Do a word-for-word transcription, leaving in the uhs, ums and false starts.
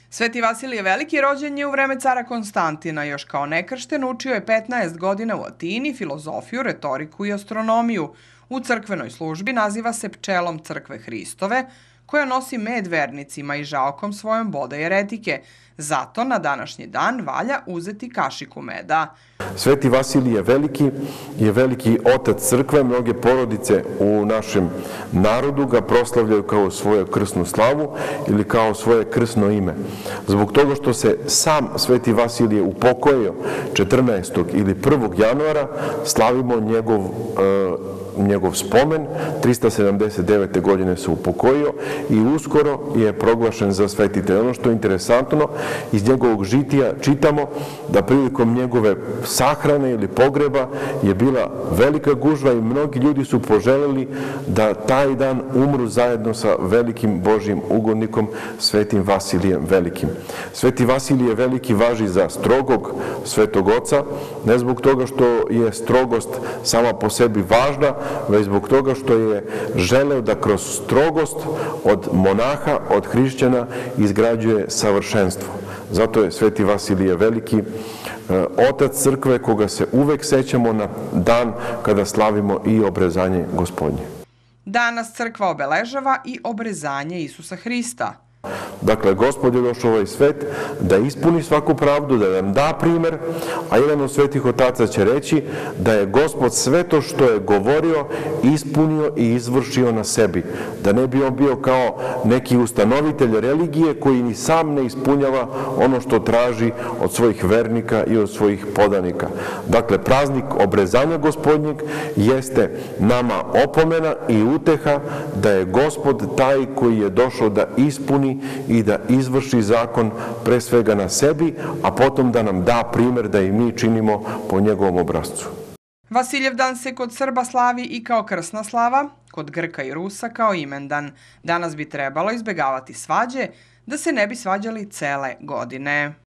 Sveti Vasilije Veliki rođen je u vreme cara Konstantina. Još kao nekršten učio je petnaest godina u Atini filozofiju, retoriku i astronomiju. U crkvenoj službi naziva se pčelom crkve Hristove, koja nosi med vernicima i žaokom svojom bode jeretike. Zato na današnji dan valja uzeti kašiku meda. Sveti Vasilije Veliki je veliki otac crkve. Mnoge porodice u našem narodu ga proslavljaju kao svoju krsnu slavu ili kao svoje krsno ime. Zbog toga što se sam Sveti Vasilije upokojio četrnaestog ili prvog januara, slavimo njegov njegov spomen. trista sedamdeset devete. godine se upokojio i uskoro je proglašen za svetitelja. Ono što je interesantno, iz njegovog žitija čitamo da prilikom njegove sahrane ili pogreba je bila velika gužva i mnogi ljudi su poželeli da taj dan umru zajedno sa velikim Božjim ugodnikom, Svetim Vasilijem Velikim. Sveti Vasilije Veliki važi za strogog svetog oca, ne zbog toga što je strogost sama po sebi važna, već zbog toga što je želeo da kroz strogost od monaha, od hrišćana izgrađuje savršenstvo. Zato je Sveti Vasilije Veliki otac crkve koga se uvek sećamo na dan kada slavimo i obrezanje Gospodnje. Danas crkva obeležava i obrezanje Isusa Hrista. Dakle, Gospod je došao u ovaj svet da ispuni svaku pravdu, da nam da primer, a jedan od svetih otaca će reći da je Gospod sve to što je govorio ispunio i izvršio na sebi. Da ne bi on bio kao neki ustanovitelj religije koji ni sam ne ispunjava ono što traži od svojih vernika i od svojih podanika. Dakle, praznik obrezanja Gospodnjeg jeste nama opomena i uteha da je Gospod taj koji je došao da ispuni i da izvrši zakon pre svega na sebi, a potom da nam da primer da i mi činimo po njegovom obrascu. Vasiljev dan se kod Srba slavi i kao krsna slava, kod Grka i Rusa kao imendan. Danas bi trebalo izbegavati svađe, da se ne bi svađali cele godine.